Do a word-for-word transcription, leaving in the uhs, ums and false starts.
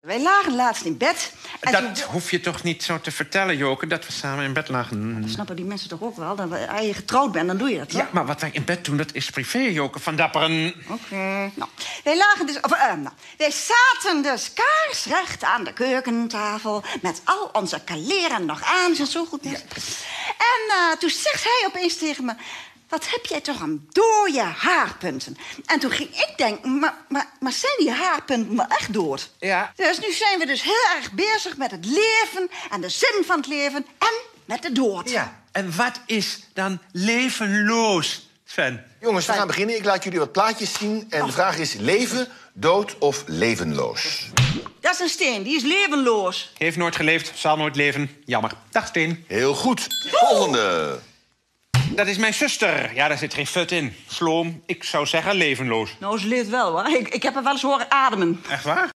Wij lagen laatst in bed. En dat toen... hoef je toch niet zo te vertellen, Joke, dat we samen in bed lagen. Dat snappen die mensen toch ook wel? Dat we, als je getrouwd bent, dan doe je dat, toch? Ja, maar wat wij in bed doen, dat is privé, Joke van Dapperen. Oké. Okay. Nou, wij lagen dus... Of, uh, nou, wij zaten dus kaarsrecht aan de keukentafel... met al onze kaleren nog aan, zo zo goed is. Ja. En uh, toen zegt hij opeens tegen me... Wat heb jij toch een dode haarpunten? En toen ging ik denken, maar, maar, maar zijn die haarpunten wel echt dood? Ja. Dus nu zijn we dus heel erg bezig met het leven... en de zin van het leven en met de dood. Ja, en wat is dan levenloos, Sven? Jongens, we gaan beginnen. Ik laat jullie wat plaatjes zien. En de vraag is leven, dood of levenloos? Dat is een steen, die is levenloos. Heeft nooit geleefd, zal nooit leven. Jammer. Dag, Steen. Heel goed. Volgende. Dat is mijn zuster. Ja, daar zit geen fut in. Sloom. Ik zou zeggen levenloos. Nou, ze leeft wel, hoor. Ik, ik heb haar wel eens horen ademen. Echt waar?